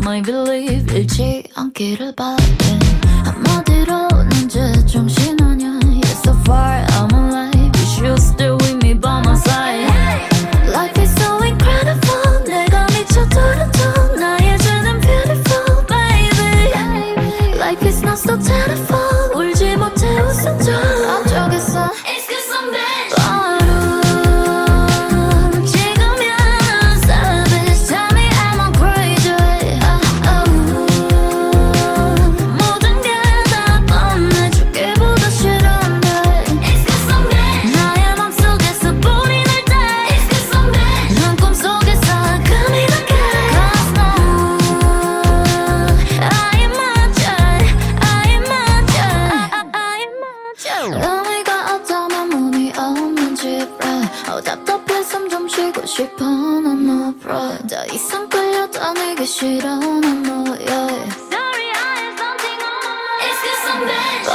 my believe 잃지 않기를 바래 한마디로 난 제정신 아냐 You're so far I'm alive You should still with me by my side Life is so incredible 내가 미쳐도록 나의 주는 beautiful baby Life is not so terrible 울지 못해 웃어줘 앞쪽에서 It's cause I'm bad 의미가 없다면 몸이 없는 집에 답답해 숨 좀 쉬고 싶어 난 no pride 더 이상 끌려다니기 싫어 난 너야 Sorry I have something on my mind It's cause I'm bad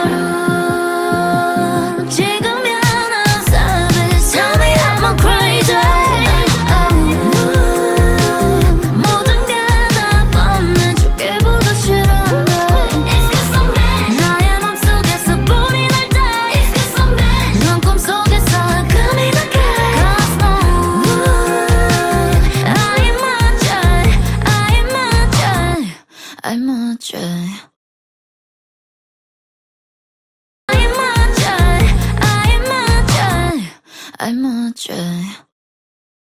지금이야 난 savage Tell me am I crazy 모든 게 다 뻔해주기보다 싫은데 It's cause I'm bad 나의 맘속에서 불이 날 때 It's cause I'm bad 넌 꿈속에서 금이 나게 Cause no I'm a J I'm a J